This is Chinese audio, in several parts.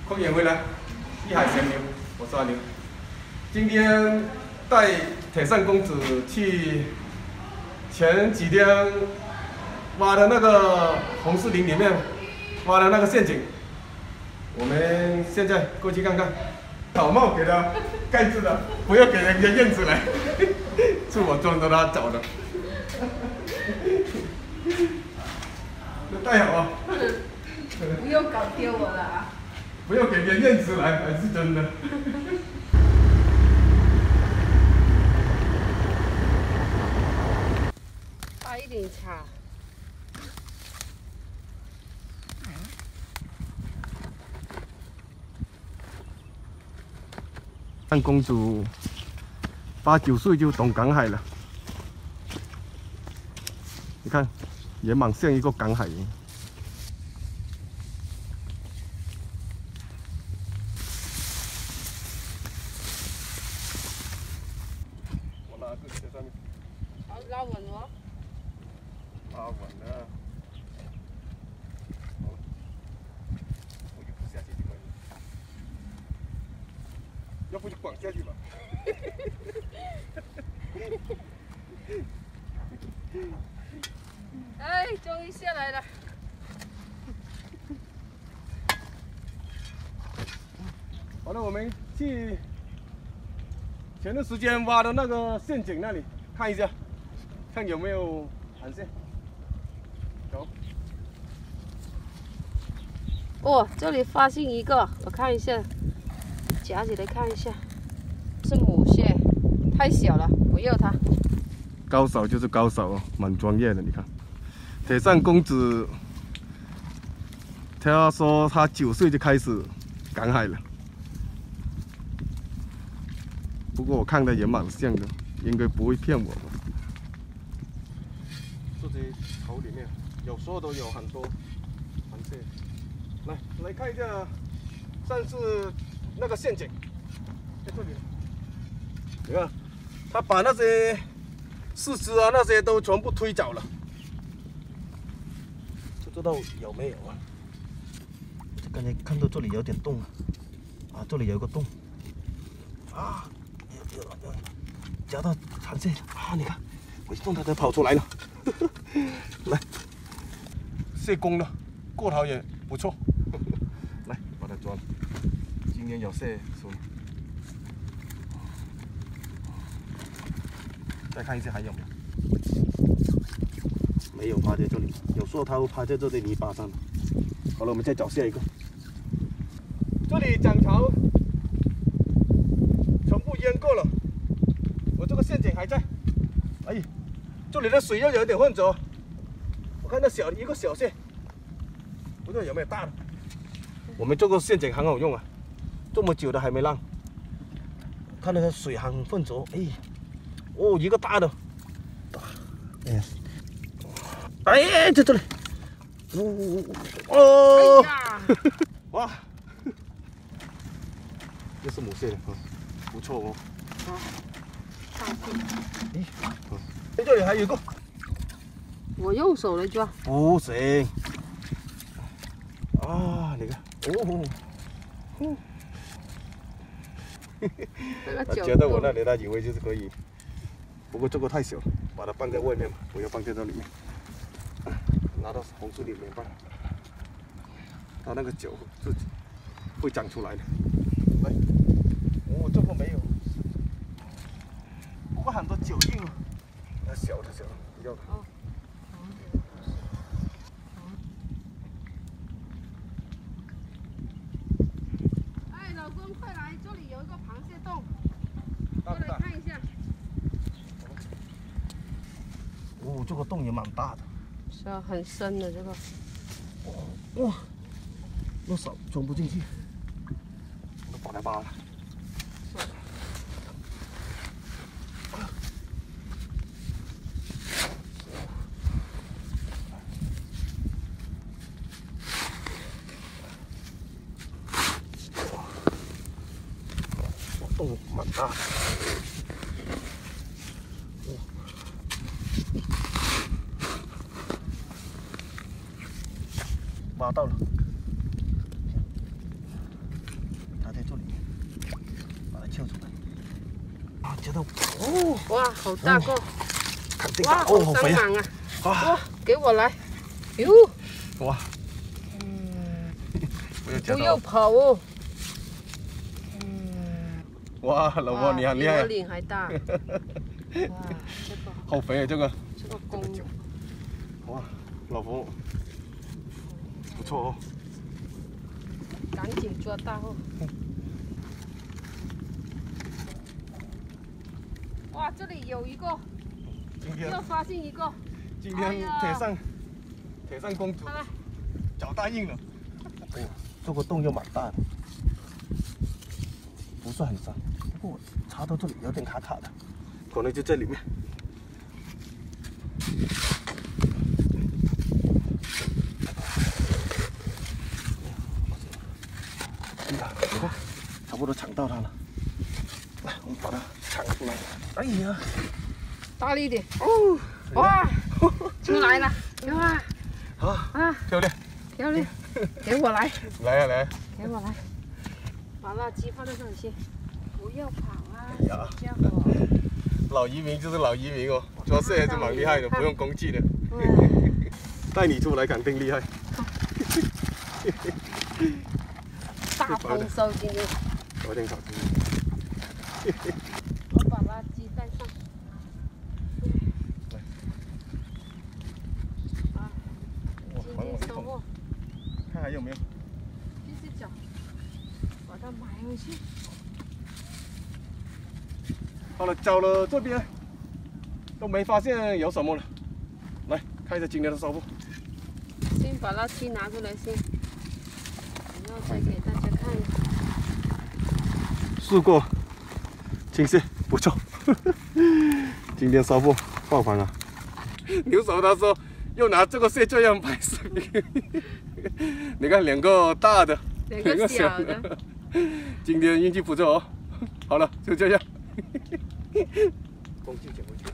空眼回来，一海闲流，我是阿牛。今天带铁扇公子去前几天挖的那个红树林里面挖的那个陷阱，我们现在过去看看。草帽给他盖住了，不要给人家认出来，是我装着他走的。那戴好啊！ 不要搞丢我了啊！ 不要给人认出来，还是真的。 发一点茶。 汉公主8、9岁就懂赶海了，你看，也蛮像一个赶海人。我拿这个在上面。 好，拉稳哦。 拉稳了。好了，我就不下去就可以了。要不就滚下去吧。 哎，终于下来了。 好了，我们去前段时间挖的那个陷阱那里看一下，看有没有螃蟹。走。 哦，这里发现一个，我看一下，夹起来看一下，是母蟹，太小了，不要它。 高手就是高手哦，蛮专业的。你看，铁扇公子，他说他9岁就开始赶海了。不过我看的也蛮像的，应该不会骗我吧？这些头里面有时候都有很多螃蟹。来看一下，上次那个陷阱在这里。你看，他把那些四肢啊那些都全部推走了，不知道有没有啊？刚才看到这里有点洞啊，这里有一个洞啊，有夹到螃蟹啊！你看，我一动它就跑出来了。来，蟹公了，个头也不错。来，把它抓了。今天有蟹出。再看一下还有没有？没有趴在这里，有时候它会趴在这里泥巴上。好了，我们再找下一个。这里涨潮，全部淹过了。我这个陷阱还在。哎，这里的水又有点浑浊。我看到一个小蟹，不知道有没有大的。我们这个陷阱很好用啊，这么久了还没烂。看那个水很浑浊，哎。哦，一个大的，哎，在这里，哦，哇，这是母蟹的，不错哦。咦，在这里还有一个， 我用手来抓。 不行，啊，你看，哦，他觉得我那里，他以为就是可以。不过这个太小了，把它放在外面吧，不要放在这里面。拿到红树里面放，它那个脚自己会长出来的。来，哦，这个没有，不过很多脚印啊。那小的，不要的。 哎，老公，快来，这里有一个螃蟹洞，过来看一下。 哦，这个洞也蛮大的， 是啊，很深的这个。 哇，用手装不进去，我把它扒了。洞蛮大的。挖到了， 跳出来。啊，夹到哦！ 哇，好大个！哇， 肯定大好哦，好肥啊！ 生猛啊！ 哇哇，给我来！哟， 哇！我要夹不要到！ 跑哦！ 哇，老婆你很厉害比我脸还大！哇，这个好肥啊这个！ 这个公的， 哇，老婆不错哦。 赶紧抓到哦！哇，这里有一个， 今天又发现一个， 今天铁扇公主好了， 脚大硬了。哦，这个洞又蛮大的，不是很深，不过插到这里有点卡卡的，可能就在里面。哎呀，差不多抢到它了，来，我们把它抢出来。哎呀， 大力一点哦！哇，出来了！哇啊，漂亮， 漂亮，给我来， 来呀来。 给我来，把垃圾放在上先，不要跑啊， 哎呀小家伙！ 老移民就是老移民哦，抓蟹还是蛮厉害的，不用工具的。带你出来肯定厉害。 大丰收今天， 有点搞定。 我把垃圾带上。啊，今天收获， 看还有没有？ 继续找，把它买回去。 好了，找了这边都没发现有什么了。来看一下今天的收获。 先把垃圾拿出来先，然后再给大家看。 试过，清晰不错。今天收获爆盘啊！牛手他说又拿这个蟹这样拍视频，你看两个大的， 两个小的。 今天运气不错哦。好了，就这样。工具捡回去。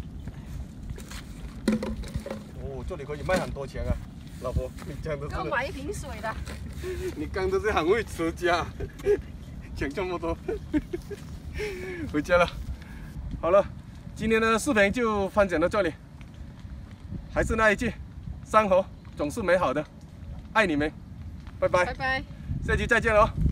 哦，这里可以卖很多钱啊，老婆，你讲的是。 给我买一瓶水的。 你刚都是很会持家，钱这么多。回家了。好了，今天的视频就分享到这里。还是那一句，生活总是美好的，爱你们，拜拜， 拜拜。 下期再见喽。